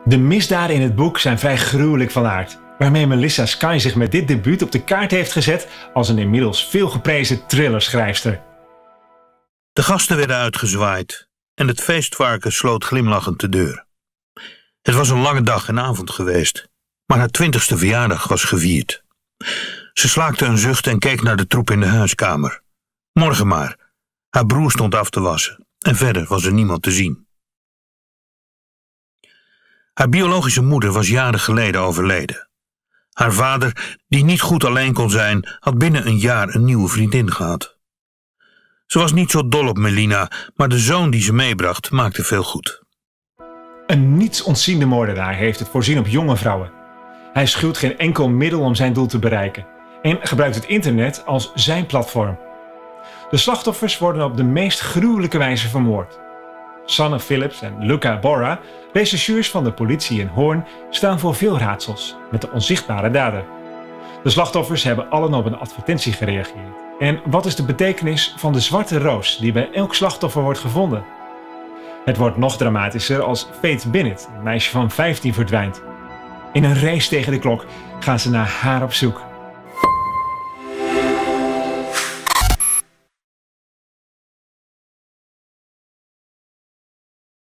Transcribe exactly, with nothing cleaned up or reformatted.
De misdaden in het boek zijn vrij gruwelijk van aard, waarmee Melissa Sky zich met dit debuut op de kaart heeft gezet als een inmiddels veelgeprezen thrillerschrijfster. De gasten werden uitgezwaaid en het feestvarken sloot glimlachend de deur. Het was een lange dag en avond geweest, maar haar twintigste verjaardag was gevierd. Ze slaakte een zucht en keek naar de troep in de huiskamer. Morgen maar. Haar broer stond af te wassen en verder was er niemand te zien. Haar biologische moeder was jaren geleden overleden. Haar vader, die niet goed alleen kon zijn, had binnen een jaar een nieuwe vriendin gehad. Ze was niet zo dol op Melina, maar de zoon die ze meebracht maakte veel goed. Een niets ontziende moordenaar heeft het voorzien op jonge vrouwen. Hij schuwt geen enkel middel om zijn doel te bereiken en gebruikt het internet als zijn platform. De slachtoffers worden op de meest gruwelijke wijze vermoord. Sanne Phillips en Luca Borra, rechercheurs van de politie in Hoorn, staan voor veel raadsels met de onzichtbare dader. De slachtoffers hebben allen op een advertentie gereageerd. En wat is de betekenis van de zwarte roos die bij elk slachtoffer wordt gevonden? Het wordt nog dramatischer als Faith Binnett, een meisje van vijftien, verdwijnt. In een race tegen de klok gaan ze naar haar op zoek.